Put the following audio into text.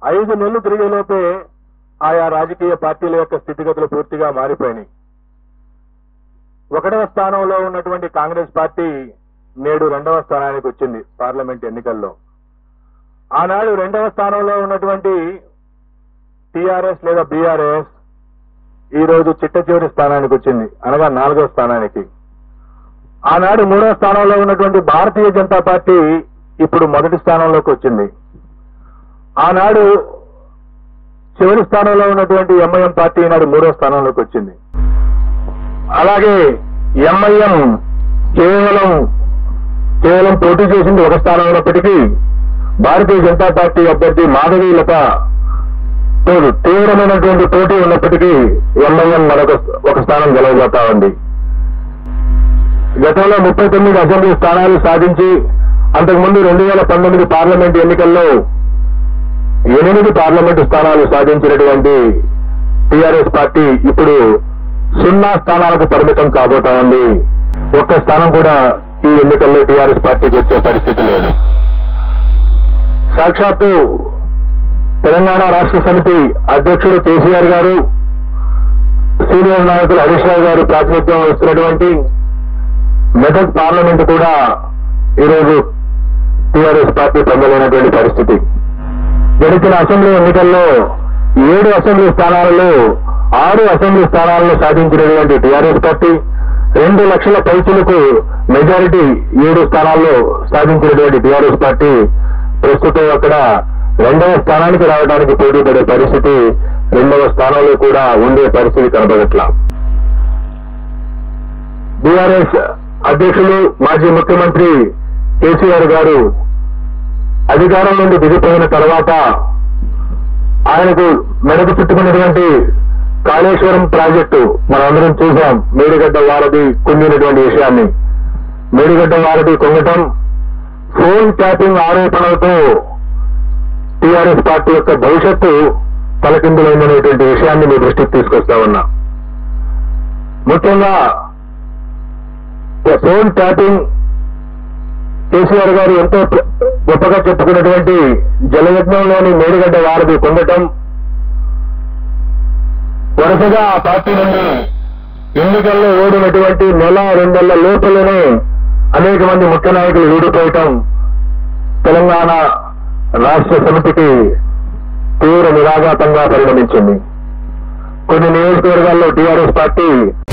5 నెలలు తిరిగేలోపే ఆయా రాజకీయ పార్టీల యొక్క స్థితిగతులు పూర్తిగా మారిపోయినాయి. 1వ స్థానంలో ఉన్నటువంటి కాంగ్రెస్ పార్టీ నేడు 2వ స్థానానికి వచ్చింది పార్లమెంట్ ఎన్నికల్లో. ఆనాడు 2వ స్థానంలో ఉన్నటువంటి టీఆర్ఎస్ లేదా బీఆర్ఎస్ ఈ రోజు చిట్ట చివరి స్థానానికి వచ్చింది, అనగా 4వ స్థానానికి. ఆనాడు 3వ స్థానంలో ఉన్నటువంటి భారతీయ జనతా పార్టీ ఇప్పుడు మొదటి స్థానంలోకి వచ్చింది. ఆనాడు చివరి స్థానంలో ఉన్నటువంటి ఎంఐఎం పార్టీ ఈనాడు 3వ స్థానంలోకి వచ్చింది. అలాగే ఎంఐఎం కేవలం పోటీ చేసింది 1 స్థానం ఉన్నప్పటికీ భారతీయ జనతా పార్టీ అభ్యర్థి మాధవీలత తీవ్రమైనటువంటి పోటీ ఉన్నప్పటికీ ఎంఐఎం మరొక 1 స్థానం గెలవబోతా ఉంది. గతంలో 39 అసెంబ్లీ స్థానాలు సాధించి అంతకుముందు 2019 పార్లమెంట్ ఎన్నికల్లో 8 పార్లమెంటు స్థానాలు సాధించినటువంటి టీఆర్ఎస్ పార్టీ ఇప్పుడు 0 స్థానాలకు పరిమితం కాబోతా ఉంది. 1 స్థానం కూడా ఈ ఎన్నికల్లో టీఆర్ఎస్ పార్టీకి వచ్చే పరిస్థితి లేదు. సాక్షాత్తు తెలంగాణ రాష్ట్ర సమితి అధ్యక్షుడు కేసీఆర్ గారు, సీనియర్ నాయకులు హరీష్ రావు గారు ప్రాతినిధ్యం వస్తున్నటువంటి మెదక్ పార్లమెంటు కూడా ఈరోజు టీఆర్ఎస్ పార్టీ పొందలేనటువంటి పరిస్థితి. గడిచిన అసెంబ్లీ ఎన్నికల్లో 7 అసెంబ్లీ స్థానాలలో 6 అసెంబ్లీ స్థానాలను సాధించినటువంటి టీఆర్ఎస్ పార్టీ 2 లక్షల పైచులకు మెజారిటీ 7 స్థానాల్లో సాధించినటువంటి టీఆర్ఎస్ పార్టీ ప్రస్తుతం అక్కడ 2వ స్థానానికి రావడానికి పోటీ పడే పరిస్థితి, 2వ స్థానంలో కూడా ఉండే పరిస్థితి కనబడట్లా. బీఆర్ఎస్ అధ్యక్షులు మాజీ ముఖ్యమంత్రి కేసీఆర్ గారు అధికారం నుండి దిగిపోయిన తర్వాత ఆయనకు మెడకు చుట్టుకున్నటువంటి కాళేశ్వరం ప్రాజెక్టు మనందరం చూశాం. మేడిగడ్డ వారధి కుంగినటువంటి విషయాన్ని, మేడిగడ్డ వారధి కుంగటం, ఫోన్ ట్యాపింగ్ ఆరోపణలతో టీఆర్ఎస్ పార్టీ యొక్క భవిష్యత్తు తలకిందులైనటువంటి విషయాన్ని మీ దృష్టికి తీసుకొస్తా ఉన్నా. ముఖ్యంగా ఫోన్ ట్యాపింగ్ కేసీఆర్ గారు ఎంతో గొప్పగా చెప్పుకున్నటువంటి జలయజ్ఞంలోని మేడిగడ్డ వారధి పొందటం, వరుసగా ఆ పార్టీ నుండి ఎన్నికల్లో ఓడినటువంటి 1-2 నెలల లోపలనే అనేక మంది ముఖ్య నాయకులు ఊడిపోయటం తెలంగాణ రాష్ట్ర సమితికి తీవ్ర నిరాఘాతంగా పరిణమించింది. కొన్ని నియోజకవర్గాల్లో టీఆర్ఎస్ పార్టీ